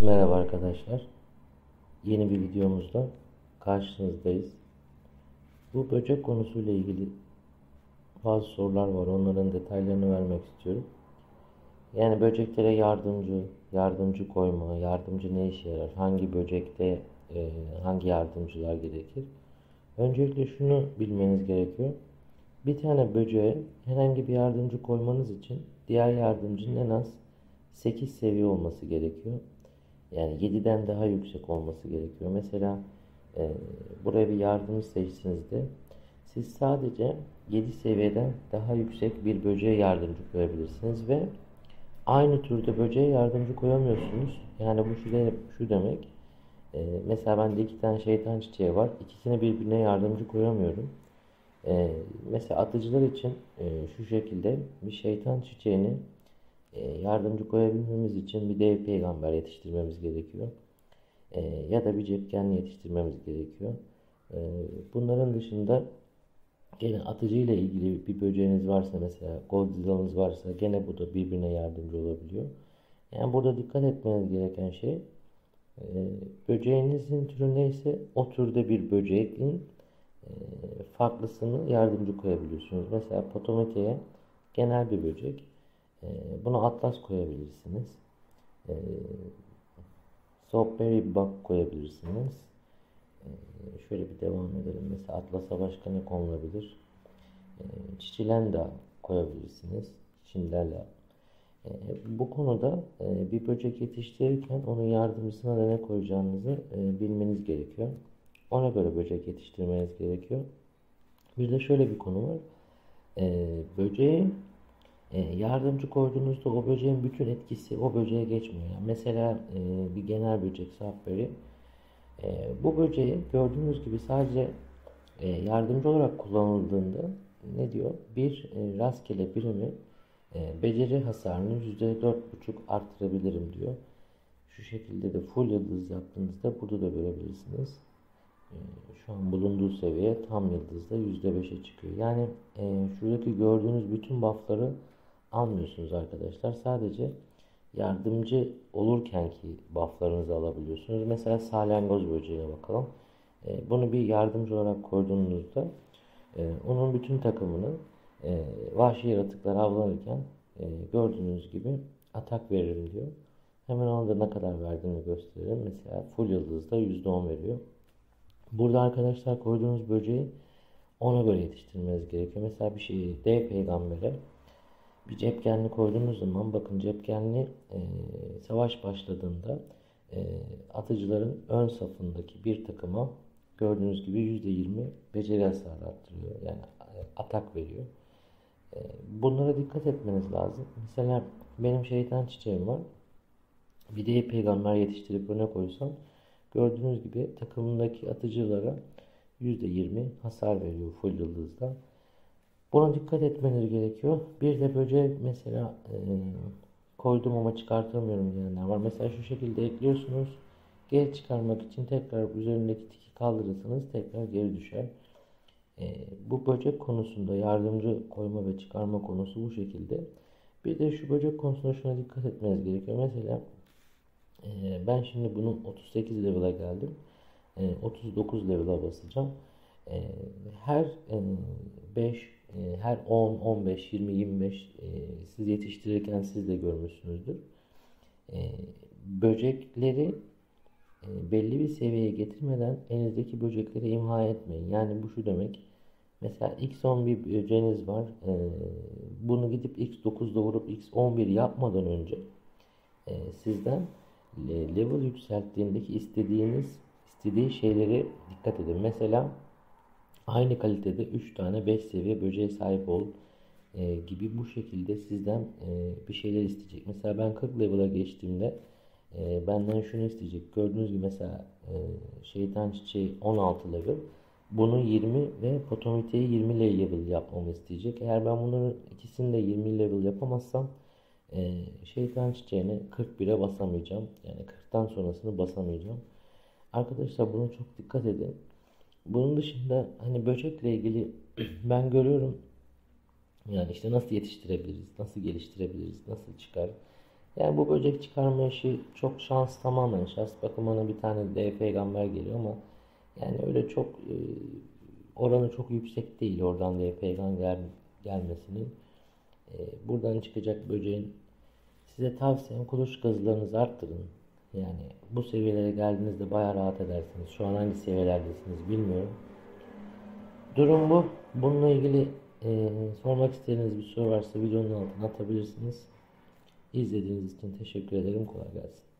Merhaba arkadaşlar. Yeni bir videomuzda karşınızdayız. Bu böcek konusuyla ilgili bazı sorular var. Onların detaylarını vermek istiyorum. Yani böceklere yardımcı koyma, yardımcı ne işe yarar? Hangi böcekte hangi yardımcılar gerekir? Öncelikle şunu bilmeniz gerekiyor. Bir tane böceğe herhangi bir yardımcı koymanız için diğer yardımcının en az 8 seviye olması gerekiyor. Yani 7'den daha yüksek olması gerekiyor. Mesela buraya bir yardımcı seçtiğinizde siz sadece 7 seviyeden daha yüksek bir böceğe yardımcı koyabilirsiniz ve aynı türde böceğe yardımcı koyamıyorsunuz. Yani bu şu demek. Mesela bende 2 tane şeytan çiçeği var. İkisini birbirine yardımcı koyamıyorum. Mesela atıcılar için şu şekilde bir şeytan çiçeğini yardımcı koyabilmemiz için bir dev peygamber yetiştirmemiz gerekiyor. Ya da bir cepkenli yetiştirmemiz gerekiyor. Bunların dışında gene atıcı ile ilgili bir böceğiniz varsa, mesela Godzilla'nız varsa, gene bu da birbirine yardımcı olabiliyor. Yani burada dikkat etmeniz gereken şey, böceğinizin türü neyse o türde bir böceğin farklısını yardımcı koyabiliyorsunuz. Mesela Potomete'ye genel bir böcek. Buna atlas koyabilirsiniz. Softberry bug koyabilirsiniz. Şöyle bir devam edelim. Mesela atlasa başka ne konulabilir? Çiçilenda koyabilirsiniz. Çinderla. Bu konuda bir böcek yetiştirirken onun yardımcısına da ne koyacağınızı bilmeniz gerekiyor. Ona göre böcek yetiştirmeniz gerekiyor. Bir de şöyle bir konu var. Böceğe yardımcı koyduğunuzda o böceğin bütün etkisi o böceğe geçmiyor. Yani mesela bir genel böcek Sapberry. Bu böceği gördüğünüz gibi sadece yardımcı olarak kullanıldığında ne diyor? Bir rastgele birimi beceri hasarını %4,5 arttırabilirim diyor. Şu şekilde de full yıldız yaptığınızda burada da görebilirsiniz. Şu an bulunduğu seviye tam yıldızda %5'e çıkıyor. Yani şuradaki gördüğünüz bütün buffları almıyorsunuz arkadaşlar. Sadece yardımcı olurken ki bufflarınızı alabiliyorsunuz. Mesela salyangoz böceğine bakalım. Bunu bir yardımcı olarak koyduğunuzda onun bütün takımını vahşi yaratıklar avlanırken gördüğünüz gibi atak veririm diyor. Hemen onda ne kadar verdiğini gösterelim. Mesela full yıldızda %10 veriyor. Burada arkadaşlar koyduğunuz böceği ona göre yetiştirmeniz gerekiyor. Mesela bir şeyi dev peygambere bir cepkenli koyduğunuz zaman, bakın cepkenli savaş başladığında atıcıların ön safındaki bir takıma gördüğünüz gibi %20 beceri hasarı arttırıyor. Yani atak veriyor. Bunlara dikkat etmeniz lazım. Mesela benim şeytan çiçeğim var. Bir de peygamber yetiştirip öne koysam gördüğünüz gibi takımındaki atıcılara %20 hasar veriyor full yıldızda. Buna dikkat etmeniz gerekiyor. Bir de böcek mesela koydum ama çıkartamıyorum diyenler var. Mesela şu şekilde ekliyorsunuz. Geri çıkarmak için tekrar üzerindeki tiki kaldırırsanız tekrar geri düşer. Bu böcek konusunda yardımcı koyma ve çıkarma konusu bu şekilde. Bir de şu böcek konusunda şuna dikkat etmeniz gerekiyor. Mesela ben şimdi bunu 38 level'a geldim. 39 level'a basacağım. Her 5, her 10, 15, 20, 25 siz yetiştirirken siz de görmüşsünüzdür. Böcekleri belli bir seviyeye getirmeden elinizdeki böcekleri imha etmeyin. Yani bu şu demek. Mesela X10 bir böceğiniz var. Bunu gidip X9'da vurup X11 yapmadan önce sizden level yükselttiğindeki istediği şeyleri dikkat edin. Mesela aynı kalitede 3 tane 5 seviye böceğe sahip ol gibi bu şekilde sizden bir şeyler isteyecek. Mesela ben 40 level'a geçtiğimde benden şunu isteyecek. Gördüğünüz gibi mesela şeytan çiçeği 16 level. Bunu 20 ve Potomite'yi 20 level yapmamı isteyecek. Eğer ben bunların ikisini de 20 level yapamazsam şeytan çiçeğini 41'e basamayacağım. Yani 40'tan sonrasını basamayacağım. Arkadaşlar buna çok dikkat edin. Bunun dışında hani böcekle ilgili ben görüyorum, yani işte nasıl yetiştirebiliriz, nasıl geliştirebiliriz, nasıl çıkar. Yani bu böcek çıkarma işi çok şans, tamamen şans. Bakın bana bir tane D peygamber geliyor ama yani öyle çok oranı çok yüksek değil oradan D peygamber gelmesinin. Buradan çıkacak böceğin size tavsiyem, kuluçka hızlarınızı arttırın. Yani bu seviyelere geldiğinizde bayağı rahat edersiniz. Şu an hangi seviyelerdesiniz bilmiyorum. Durum bu. Bununla ilgili sormak istediğiniz bir soru varsa videonun altına atabilirsiniz. İzlediğiniz için teşekkür ederim. Kolay gelsin.